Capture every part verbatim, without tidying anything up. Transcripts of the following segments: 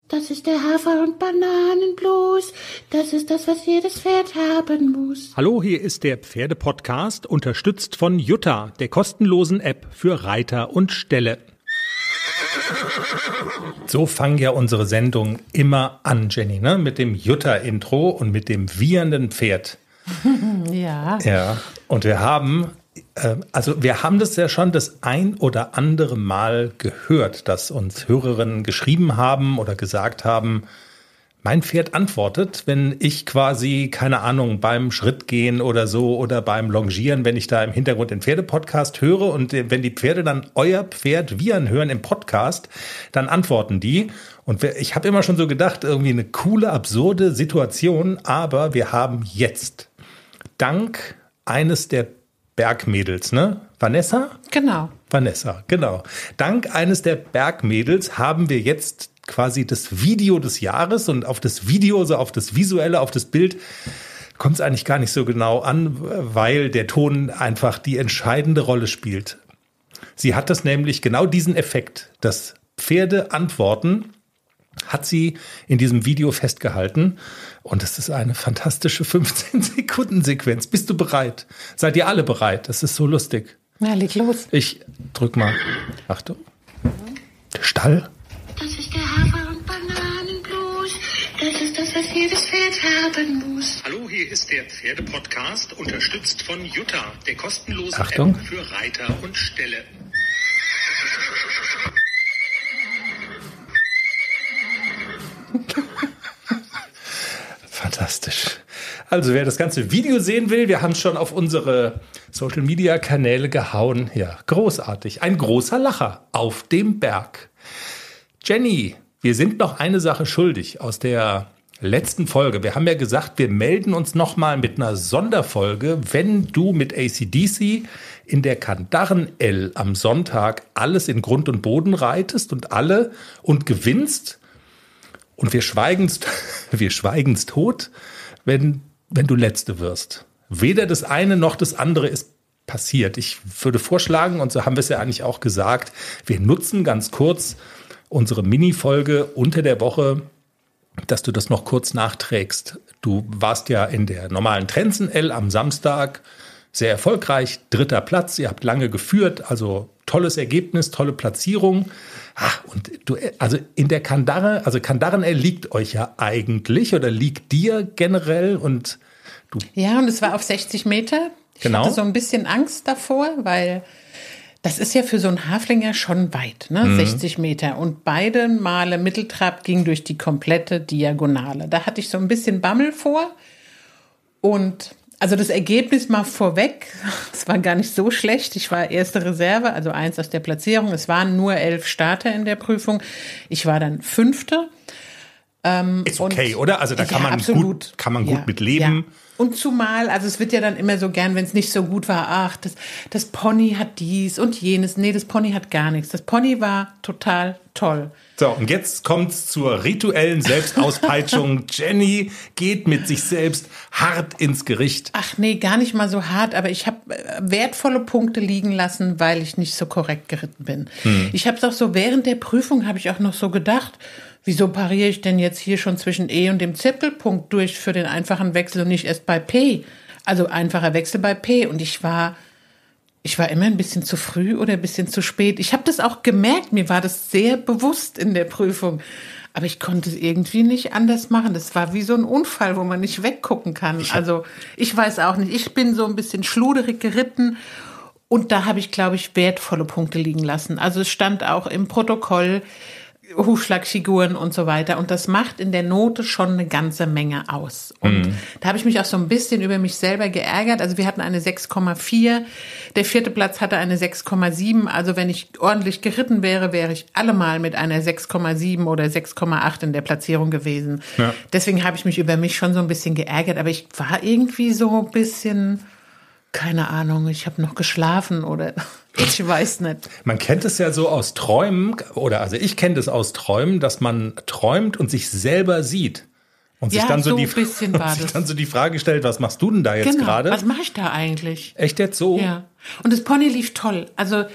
Das ist der Hafer- und Bananenblues. Das ist das, was jedes Pferd haben muss. Hallo, hier ist der Pferde-Podcast, unterstützt von Jutta, der kostenlosen App für Reiter und Ställe. So fangen ja unsere Sendungen immer an, Jenny, ne? Mit dem Jutta-Intro und mit dem wiehernden Pferd. Ja. Ja, und wir haben... Also wir haben das ja schon das ein oder andere Mal gehört, dass uns Hörerinnen geschrieben haben oder gesagt haben, mein Pferd antwortet, wenn ich quasi, keine Ahnung, beim Schrittgehen oder so oder beim Longieren, wenn ich da im Hintergrund den Pferdepodcast höre und wenn die Pferde dann euer Pferd wiehern hören im Podcast, dann antworten die. Und ich habe immer schon so gedacht, irgendwie eine coole, absurde Situation, aber wir haben jetzt dank eines der Bergmädels, ne? Vanessa? Genau. Vanessa, genau. Dank eines der Bergmädels haben wir jetzt quasi das Video des Jahres und auf das Video, so auf das Visuelle, auf das Bild kommt es eigentlich gar nicht so genau an, weil der Ton einfach die entscheidende Rolle spielt. Sie hat das nämlich genau diesen Effekt, dass Pferde antworten, hat sie in diesem Video festgehalten. Und es ist eine fantastische fünfzehn-Sekunden-Sequenz. Bist du bereit? Seid ihr alle bereit? Das ist so lustig. Na, leg los. Ich drück mal. Achtung. Der Stall. Das ist der Hafer- und Bananenblues. Das ist das, was jedes Pferd haben muss. Hallo, hier ist der Pferde-Podcast, unterstützt von Jutta, der kostenlosen Achtung. App für Reiter und Ställe. Fantastisch. Also wer das ganze Video sehen will, wir haben es schon auf unsere Social-Media-Kanäle gehauen. Ja, großartig. Ein großer Lacher auf dem Berg. Jenny, wir sind noch eine Sache schuldig aus der letzten Folge. Wir haben ja gesagt, wir melden uns nochmal mit einer Sonderfolge, wenn du mit A C D C in der Kandaren-L am Sonntag alles in Grund und Boden reitest und alle und gewinnst. Und wir schweigen's, wir schweigen's tot, wenn, wenn du Letzte wirst. Weder das eine noch das andere ist passiert. Ich würde vorschlagen, und so haben wir es ja eigentlich auch gesagt, wir nutzen ganz kurz unsere Mini-Folge unter der Woche, dass du das noch kurz nachträgst. Du warst ja in der normalen Trenzen-L am Samstag sehr erfolgreich, dritter Platz, ihr habt lange geführt, also tolles Ergebnis, tolle Platzierung. Ach, und du, also in der Kandare, also Kandaren-L liegt euch ja eigentlich oder liegt dir generell und du. Ja, und es war auf sechzig Meter. Ich genau. hatte so ein bisschen Angst davor, weil das ist ja für so einen Haflinger schon weit, ne? Mhm. sechzig Meter. Und beide Male Mitteltrab ging durch die komplette Diagonale. Da hatte ich so ein bisschen Bammel vor. Und also das Ergebnis mal vorweg, es war gar nicht so schlecht. Ich war erste Reserve, also eins aus der Platzierung. Es waren nur elf Starter in der Prüfung. Ich war dann Fünfte. Ähm, ist okay, und, oder? Also da kann ja, man absolut. gut, kann man gut ja, mit leben. Ja. Und zumal, also es wird ja dann immer so gern, wenn es nicht so gut war, ach, das, das Pony hat dies und jenes. Nee, das Pony hat gar nichts. Das Pony war total toll. So, und jetzt kommt's zur rituellen Selbstauspeitschung. Jenny geht mit sich selbst hart ins Gericht. Ach nee, gar nicht mal so hart, aber ich habe wertvolle Punkte liegen lassen, weil ich nicht so korrekt geritten bin. Hm. Ich habe es auch so, während der Prüfung habe ich auch noch so gedacht, wieso pariere ich denn jetzt hier schon zwischen E und dem Zirkelpunkt durch für den einfachen Wechsel und nicht erst bei P? Also einfacher Wechsel bei P. Und ich war... Ich war immer ein bisschen zu früh oder ein bisschen zu spät. Ich habe das auch gemerkt, mir war das sehr bewusst in der Prüfung. Aber ich konnte es irgendwie nicht anders machen. Das war wie so ein Unfall, wo man nicht weggucken kann. Ich also ich weiß auch nicht. Ich bin so ein bisschen schluderig geritten. Und da habe ich, glaube ich, wertvolle Punkte liegen lassen. Also es stand auch im Protokoll Hufschlagfiguren und so weiter. Und das macht in der Note schon eine ganze Menge aus. Und mhm. da habe ich mich auch so ein bisschen über mich selber geärgert. Also wir hatten eine sechs Komma vier. Der vierte Platz hatte eine sechs Komma sieben. Also wenn ich ordentlich geritten wäre, wäre ich allemal mit einer sechs Komma sieben oder sechs Komma acht in der Platzierung gewesen. Ja. Deswegen habe ich mich über mich schon so ein bisschen geärgert. Aber ich war irgendwie so ein bisschen... Keine Ahnung, ich habe noch geschlafen oder ich weiß nicht. Man kennt es ja so aus Träumen, oder also ich kenne das aus Träumen, dass man träumt und sich selber sieht. Und sich, ja, dann, so so die, ein bisschen war und sich das. dann so die Frage stellt, was machst du denn da jetzt genau, gerade? Was mache ich da eigentlich? Echt jetzt so? Ja. Und das Pony lief toll. Also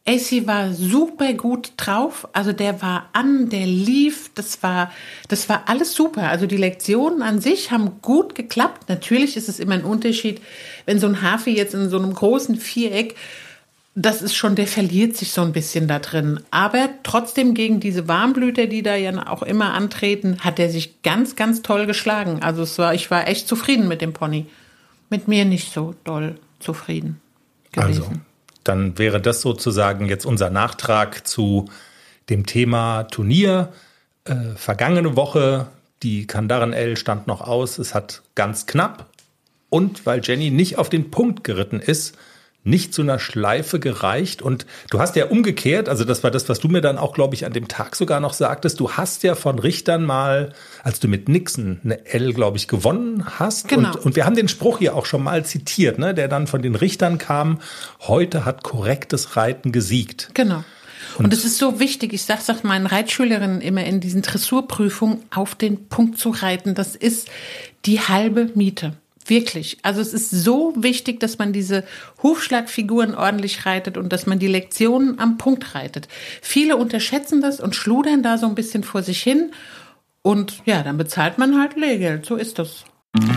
A C war super gut drauf, also der war an, der lief, das war, das war alles super. Also die Lektionen an sich haben gut geklappt. Natürlich ist es immer ein Unterschied, wenn so ein Hafi jetzt in so einem großen Viereck, das ist schon, der verliert sich so ein bisschen da drin. Aber trotzdem gegen diese Warmblüter, die da ja auch immer antreten, hat er sich ganz, ganz toll geschlagen. Also es war, ich war echt zufrieden mit dem Pony. Mit mir nicht so doll zufrieden gewesen. Also, dann wäre das sozusagen jetzt unser Nachtrag zu dem Thema Turnier. Äh, vergangene Woche, die Kandaren-L stand noch aus. Es hat ganz knapp. Und weil Jenny nicht auf den Punkt geritten ist, nicht zu einer Schleife gereicht. Und du hast ja umgekehrt, also das war das, was du mir dann auch, glaube ich, an dem Tag sogar noch sagtest, du hast ja von Richtern mal, als du mit Nixon eine L, glaube ich, gewonnen hast. Genau. Und, und wir haben den Spruch hier auch schon mal zitiert, ne, der dann von den Richtern kam, heute hat korrektes Reiten gesiegt. Genau. Und es ist so wichtig, ich sage es auch meinen Reitschülerinnen immer in diesen Dressurprüfungen, auf den Punkt zu reiten. Das ist die halbe Miete. Wirklich. Also es ist so wichtig, dass man diese Hufschlagfiguren ordentlich reitet und dass man die Lektionen am Punkt reitet. Viele unterschätzen das und schludern da so ein bisschen vor sich hin. Und ja, dann bezahlt man halt Lehrgeld. So ist das.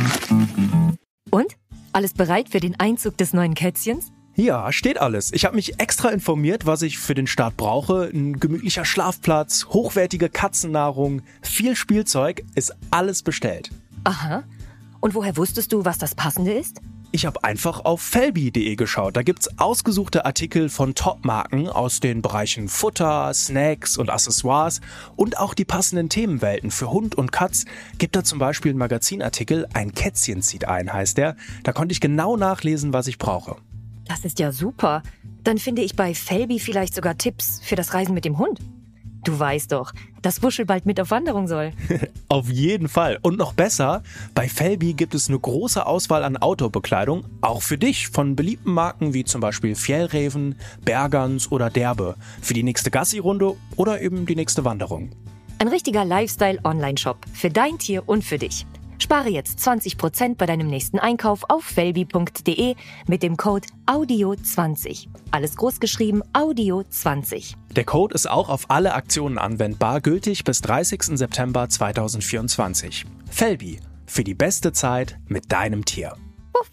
Und? Alles bereit für den Einzug des neuen Kätzchens? Ja, steht alles. Ich habe mich extra informiert, was ich für den Start brauche. Ein gemütlicher Schlafplatz, hochwertige Katzennahrung, viel Spielzeug, ist alles bestellt. Aha. Und woher wusstest du, was das Passende ist? Ich habe einfach auf felby punkt de geschaut. Da gibt's ausgesuchte Artikel von Top-Marken aus den Bereichen Futter, Snacks und Accessoires und auch die passenden Themenwelten für Hund und Katz. Gibt da zum Beispiel einen Magazinartikel, ein Kätzchen zieht ein, heißt der. Da konnte ich genau nachlesen, was ich brauche. Das ist ja super. Dann finde ich bei Felby vielleicht sogar Tipps für das Reisen mit dem Hund. Du weißt doch, dass Wuschel bald mit auf Wanderung soll. Auf jeden Fall. Und noch besser, bei Felby gibt es eine große Auswahl an Outdoor-Bekleidung, auch für dich, von beliebten Marken wie zum Beispiel Fjällräven, Bergans oder Derbe, für die nächste Gassi-Runde oder eben die nächste Wanderung. Ein richtiger Lifestyle-Online-Shop für dein Tier und für dich. Spare jetzt zwanzig Prozent bei deinem nächsten Einkauf auf felby punkt de mit dem Code Audio zwanzig. Alles großgeschrieben, Audio zwanzig. Der Code ist auch auf alle Aktionen anwendbar, gültig bis dreißigsten September zweitausendvierundzwanzig. Felby, für die beste Zeit mit deinem Tier. Puff.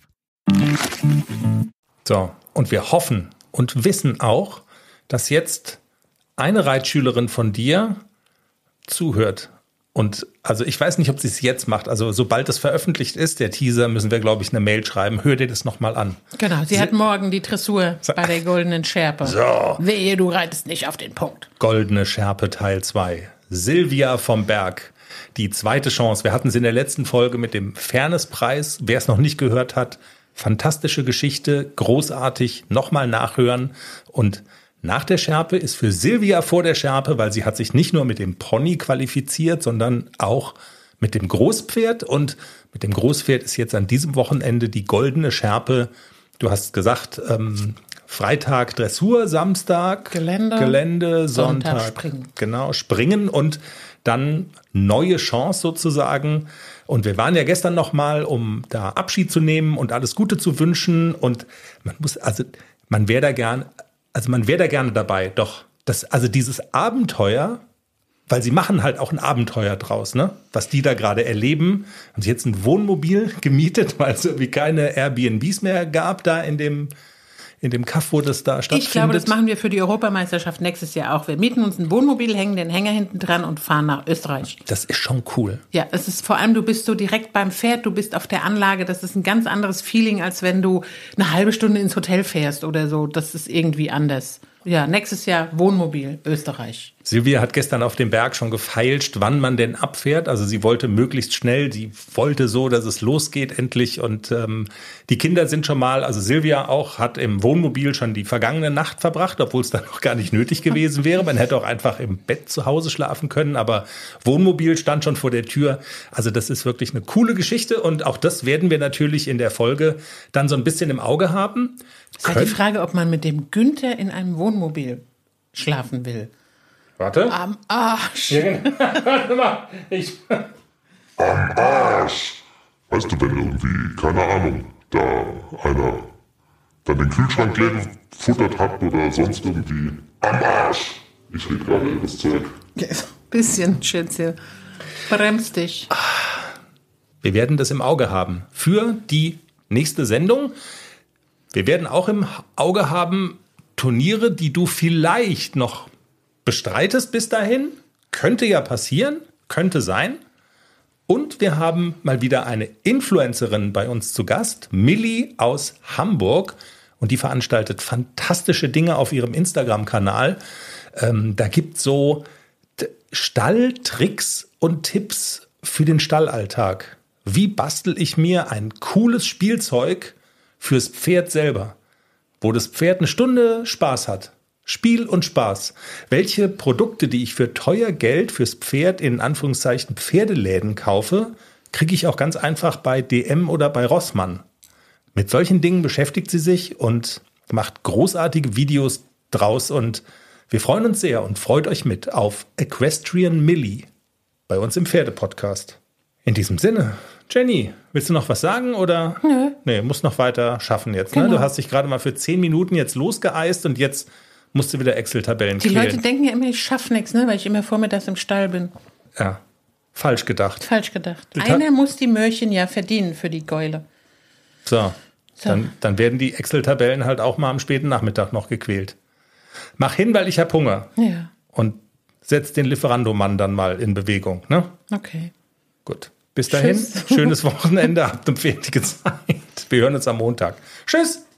So, und wir hoffen und wissen auch, dass jetzt eine Reitschülerin von dir zuhört. Und also ich weiß nicht, ob sie es jetzt macht. Also sobald es veröffentlicht ist, der Teaser, müssen wir, glaube ich, eine Mail schreiben. Hör dir das nochmal an. Genau, sie, sie hat morgen die Dressur so. bei der Goldenen Schärpe. So. Wehe, du reitest nicht auf den Punkt. Goldene Schärpe Teil zwei. Silvia vom Berg. Die zweite Chance. Wir hatten sie in der letzten Folge mit dem Fairnesspreis. Wer es noch nicht gehört hat, fantastische Geschichte, großartig. Nochmal nachhören. Und nach der Schärpe ist für Silvia vor der Schärpe, weil sie hat sich nicht nur mit dem Pony qualifiziert, sondern auch mit dem Großpferd. Und mit dem Großpferd ist jetzt an diesem Wochenende die Goldene Schärpe. Du hast gesagt, ähm, Freitag Dressur, Samstag Gelände, Gelände Sonntag, Sonntag Springen. Genau, Springen und dann neue Chance sozusagen. Und wir waren ja gestern noch mal, um da Abschied zu nehmen und alles Gute zu wünschen. Und man muss, also man wäre da gern Also man wäre da gerne dabei, doch das, also dieses Abenteuer, weil sie machen halt auch ein Abenteuer draus, ne? Was die da gerade erleben. Haben sie jetzt ein Wohnmobil gemietet, weil es irgendwie keine Airbnbs mehr gab da in dem, in dem Kaff, wo das da stattfindet. Ich glaube, das machen wir für die Europameisterschaft nächstes Jahr auch. Wir mieten uns ein Wohnmobil, hängen den Hänger hinten dran und fahren nach Österreich. Das ist schon cool. Ja, es ist vor allem, du bist so direkt beim Pferd, du bist auf der Anlage. Das ist ein ganz anderes Feeling, als wenn du eine halbe Stunde ins Hotel fährst oder so. Das ist irgendwie anders. Ja, nächstes Jahr Wohnmobil, Österreich. Silvia hat gestern auf dem Berg schon gefeilscht, wann man denn abfährt. Also sie wollte möglichst schnell, sie wollte so, dass es losgeht endlich. Und ähm, die Kinder sind schon mal, also Silvia auch, hat im Wohnmobil schon die vergangene Nacht verbracht, obwohl es dann noch gar nicht nötig gewesen wäre. Man hätte auch einfach im Bett zu Hause schlafen können, aber Wohnmobil stand schon vor der Tür. Also das ist wirklich eine coole Geschichte und auch das werden wir natürlich in der Folge dann so ein bisschen im Auge haben. Es ist halt die Frage, ob man mit dem Günther in einem Wohnmobil schlafen will. Warte. Am Arsch. Ja, genau. Warte mal. Ich Am Arsch. Weißt du, wenn irgendwie, keine Ahnung, da einer dann den Kühlschrank leer gefuttert habt oder sonst irgendwie am Arsch. Ich rede gerade übers Zeug. Ja, bisschen, Schätzchen. Bremst dich. Wir werden das im Auge haben für die nächste Sendung. Wir werden auch im Auge haben Turniere, die du vielleicht noch bestreitest bis dahin. Könnte ja passieren, könnte sein. Und wir haben mal wieder eine Influencerin bei uns zu Gast, Millie aus Hamburg. Und die veranstaltet fantastische Dinge auf ihrem Instagram-Kanal. Ähm, da gibt es so T- Stalltricks und Tipps für den Stallalltag. Wie bastel ich mir ein cooles Spielzeug fürs Pferd selber, wo das Pferd eine Stunde Spaß hat? Spiel und Spaß. Welche Produkte, die ich für teuer Geld fürs Pferd in Anführungszeichen Pferdeläden kaufe, kriege ich auch ganz einfach bei D M oder bei Rossmann. Mit solchen Dingen beschäftigt sie sich und macht großartige Videos draus und wir freuen uns sehr und freut euch mit auf Equestrian Millie bei uns im Pferdepodcast. In diesem Sinne, Jenny, willst du noch was sagen oder? Nö. Nee, musst noch weiter schaffen jetzt. Genau. Ne? Du hast dich gerade mal für zehn Minuten jetzt losgeeist und jetzt musst du wieder Excel-Tabellen Die quälen. Leute denken ja immer, ich schaffe nichts, ne, weil ich immer vormittags im Stall bin. Ja, falsch gedacht. Falsch gedacht. Du Einer ta- muss die Möhrchen ja verdienen für die Gäule. So, So. Dann, dann werden die Excel-Tabellen halt auch mal am späten Nachmittag noch gequält. Mach hin, weil ich hab Hunger. Ja, Und setz den Lieferandomann dann mal in Bewegung. Ne? okay. Gut. Bis dahin, Tschüss. schönes Wochenende, habt eine fertige Zeit. Wir hören uns am Montag. Tschüss!